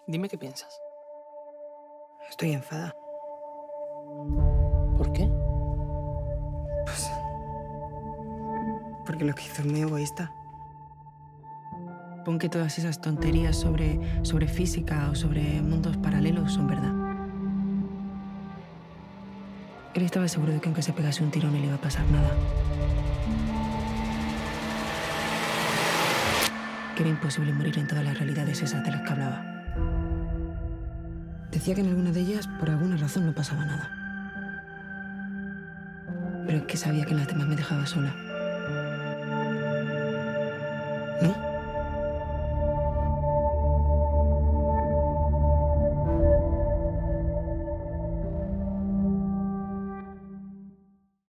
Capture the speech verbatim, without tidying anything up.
Dime qué piensas. Estoy enfadada. ¿Por qué? Pues... porque lo que hizo es muy egoísta. Pon que todas esas tonterías sobre, sobre física o sobre mundos paralelos son verdad. Él estaba seguro de que aunque se pegase un tiro no le iba a pasar nada. Que era imposible morir en todas las realidades esas de las que hablaba. Decía que en alguna de ellas, por alguna razón, no pasaba nada. Pero es que sabía que en las demás me dejaba sola. ¿No?